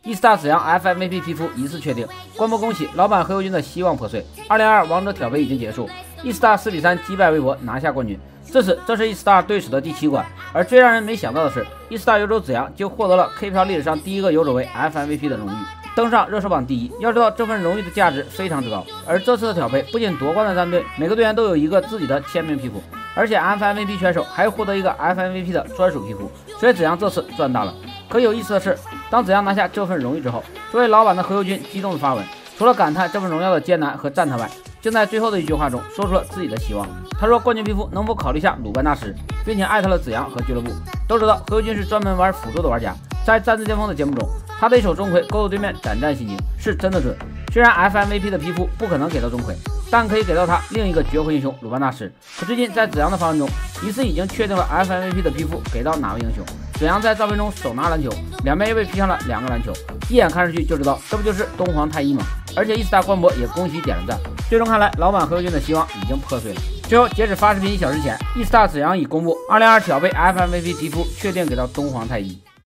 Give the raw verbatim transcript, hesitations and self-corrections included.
E 四 大子阳 F M V P 皮肤疑似确定，关博恭喜老板何猷君的希望破碎。二零二二王者挑杯已经结束 ，E 四 大四比三击败微博拿下冠军。至此，这是 E 四 大对史的第七关。而最让人没想到的是 ，E 四 大游走子阳就获得了 K 票历史上第一个游走为 F M V P 的荣誉，登上热搜榜第一。要知道这份荣誉的价值非常之高。而这次的挑杯不仅夺冠的战队每个队员都有一个自己的签名皮肤，而且 F M V P 选手还获得一个 F M V P 的专属皮肤，所以子阳这次赚大了。可有意思的是，当子阳拿下这份荣誉之后，作为老板的何猷君激动的发文，除了感叹这份荣耀的艰难和赞叹外，竟在最后的一句话中说出了自己的希望。他说：“冠军皮肤能否考虑下鲁班大师？”并且艾特了子阳和俱乐部。都知道何猷君是专门玩辅助的玩家，在战至巅峰的节目中，他的一手钟馗勾住对面胆战心惊，是真的准。虽然 F M V P 的皮肤不可能给到钟馗，但可以给到他另一个绝活英雄鲁班大师。可最近在子阳的发文中，疑似已经确定了 F M V P 的皮肤给到哪位英雄。子阳在照片中手拿篮球，两边又被披上了两个篮球，一眼看上去就知道这不就是东皇太一吗？而且 E 四 大关博也恭喜点了赞。最终看来，老板何猷君的希望已经破碎了。最后，截止发视频一小时前 ，E 四 大子阳已公布，二零二二挑杯 F M V P 皮肤确定给到东皇太一。